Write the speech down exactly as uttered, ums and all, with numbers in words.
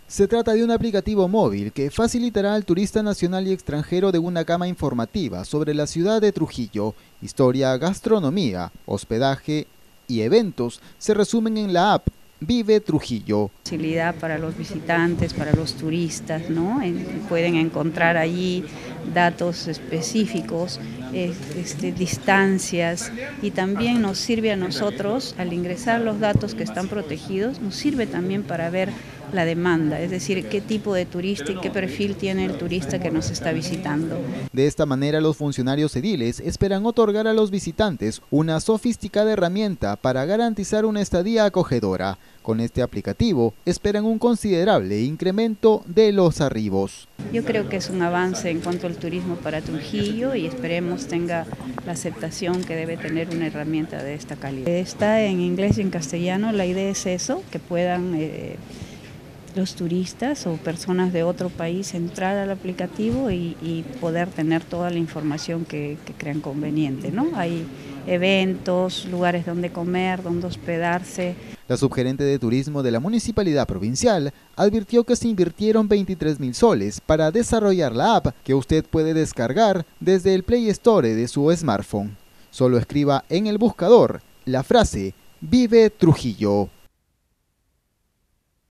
Se trata de un aplicativo móvil que facilitará al turista nacional y extranjero de una gama informativa sobre la ciudad de Trujillo. Historia, gastronomía, hospedaje y eventos se resumen en la app Vive Trujillo. Facilidad para los visitantes, para los turistas, ¿no? En, pueden encontrar allí datos específicos, eh, este, distancias, y también nos sirve a nosotros, al ingresar los datos que están protegidos, nos sirve también para ver la demanda, es decir, qué tipo de turista y qué perfil tiene el turista que nos está visitando. De esta manera, los funcionarios ediles esperan otorgar a los visitantes una sofisticada herramienta para garantizar una estadía acogedora. Con este aplicativo, esperan un considerable incremento de los arribos. Yo creo que es un avance en cuanto al turismo para Trujillo y esperemos tenga la aceptación que debe tener una herramienta de esta calidad. Está en inglés y en castellano, la idea es eso, que puedan eh, los turistas o personas de otro país entrar al aplicativo y, y poder tener toda la información que, que crean conveniente, ¿no? Hay eventos, lugares donde comer, donde hospedarse. La subgerente de turismo de la Municipalidad Provincial advirtió que se invirtieron veintitrés mil soles para desarrollar la app que usted puede descargar desde el Play Store de su smartphone. Solo escriba en el buscador la frase Vive Trujillo.